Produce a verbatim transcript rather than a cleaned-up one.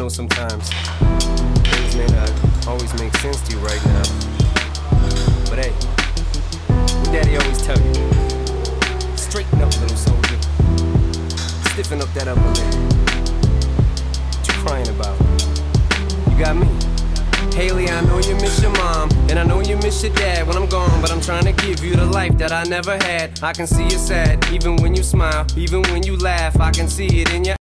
know sometimes things may not always make sense to you right now. But hey, what Daddy always tell you, straighten up, little soldier. Stiffen up that upper lip. What you crying about? You got me. Haley, I know you miss your mom, and I know you miss your dad when I'm gone, but I'm trying to give you the life that I never had. I can see you sad, even when you smile, even when you laugh, I can see it in your